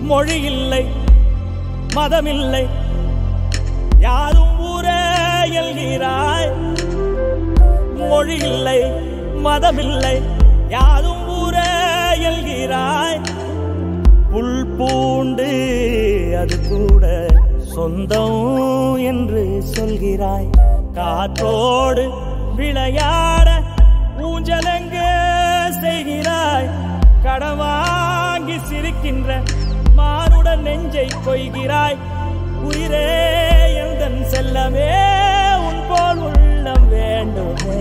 மொழி இல்லை மதமில்லை யாரும் ஊரே எல்கிறாய் மொழி இல்லை மதமில்லை யாரும் ஊரே எல்கிறாய் புல் பூண்டு அது கூட சொந்தம் என்று சொல்கிறாய் காற்றோடு விளையாட ஊஞ்சலங்க செய்கிறாய் கடவாங்கி சிரிக்கின்ற மானுடன் நெஞ்சை கொய்கிறாய் உயிரே எந்தன் செல்லமே உன் போல் உள்ளம் வேண்டுமே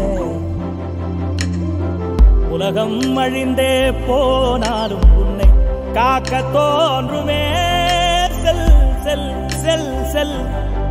உலகம் அழிந்தே போனாலும் உன்னை காக்க தோன்றுமே செல் செல் செல் செல்